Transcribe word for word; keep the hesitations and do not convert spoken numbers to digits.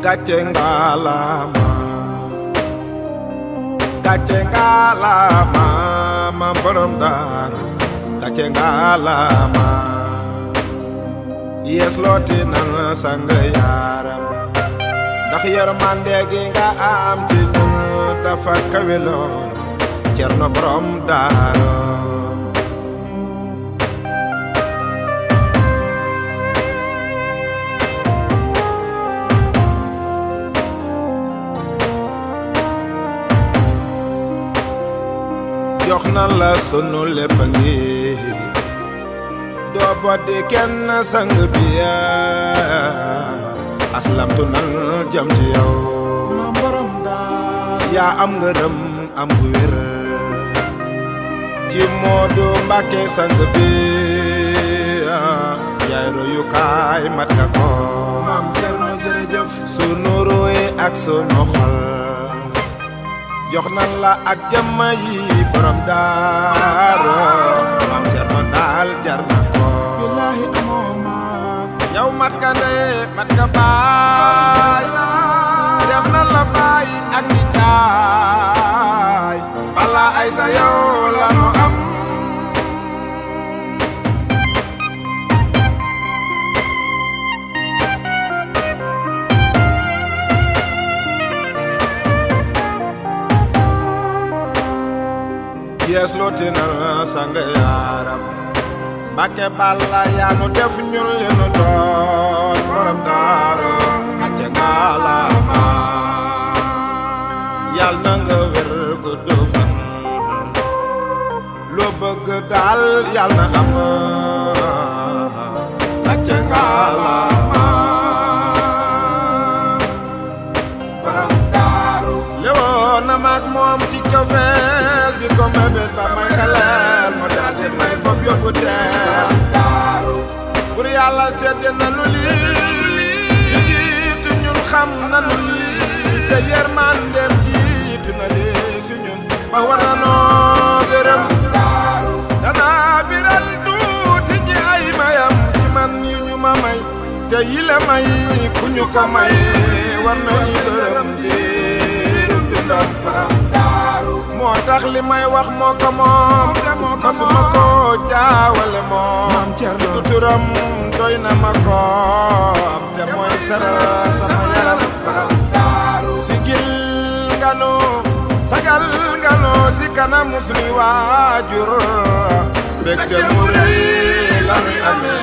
gàcce ngalaama gàcce ngalaama Maam Borom Daaru gàcce ngalaama yees looti nan sang yaaram ndax yërmande gi nga am ci ñun dafa kawe lool Cerno Borom Daaru jox na la sunu lépp ngi doo boddi kenn sang bi aslamtu nan jëm ci yow Maam Borom Daaru yaa am ngërëm am gu wér ci Moodu Mbàkke sang bi yaay royukaay mat nga ko Maam Cerno jërëjëf sunu ruuy ak sunu xol jox nan la ak jëmm yi Borom Daaru Maam Cerno daal jar na ko billaahi amoo maas yow mat nga ndey mat nga baay def nan la baay ak ni jaay bala ay sa yow la nu am yees looti na sang yaaram Mbàkke Balla yaa nu def ñun li nu doon Borom Daaru gàcce ngalaama yal na nga wér gudd fan loo bëgg daal yal na am gàcce ngalaama Borom Daaru lewoon na maag moom ci cofeel di ko mébét ba may xeleel mu daal di may fob yóbbu teel bur yàlla sedd na nu lii jiitu ñun xam na nu lii te yërmandeem jiitu na lii si ñun ba war na noo gërëm danaa biral tuuti ji ay mayam ci man yu ñu ma may te yile may ku ñu ko may war nañu gërëm diiru dundam moo tax li may wax moo ko moom masuma ko jaawale moom Cerno turam doy na ma ko te mooy saral sama yaram sigil nga nu sagal nga nu si kanamu suñu waajur mbégte mu rëy la muy amee